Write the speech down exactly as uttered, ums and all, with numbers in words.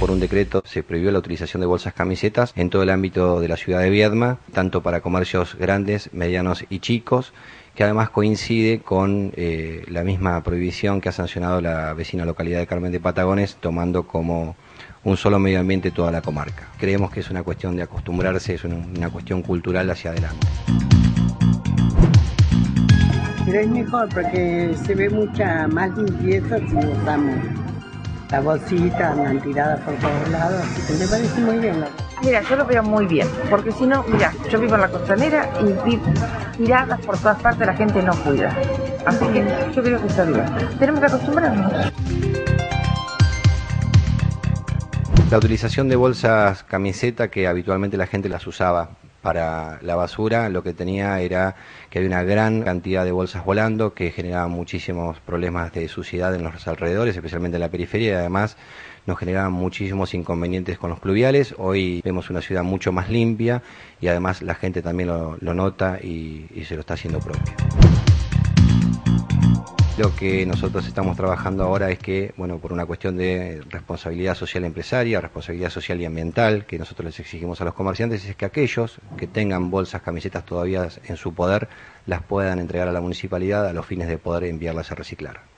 por un decreto se prohibió la utilización de bolsas camisetas en todo el ámbito de la ciudad de Viedma, tanto para comercios grandes, medianos y chicos, que además coincide con eh, la misma prohibición que ha sancionado la vecina localidad de Carmen de Patagones, tomando como un solo medio ambiente toda la comarca. Creemos que es una cuestión de acostumbrarse, es una, una cuestión cultural hacia adelante. Pero es mejor porque se ve mucha más limpieza si usamos la bolsita, andan tiradas por todos lados, así que me parece muy bien. Mira, yo lo veo muy bien, porque si no, mira, yo vivo en la costanera y vi tiradas por todas partes, la gente no cuida. Así que yo creo que está bien. Tenemos que acostumbrarnos. La utilización de bolsas camiseta, que habitualmente la gente las usaba para la basura, lo que tenía era que había una gran cantidad de bolsas volando que generaban muchísimos problemas de suciedad en los alrededores, especialmente en la periferia, y además nos generaban muchísimos inconvenientes con los pluviales. Hoy vemos una ciudad mucho más limpia y además la gente también lo, lo nota y, y se lo está haciendo propio. Lo que nosotros estamos trabajando ahora es que, bueno, por una cuestión de responsabilidad social empresaria, responsabilidad social y ambiental, que nosotros les exigimos a los comerciantes, es que aquellos que tengan bolsas, camisetas todavía en su poder, las puedan entregar a la municipalidad a los fines de poder enviarlas a reciclar.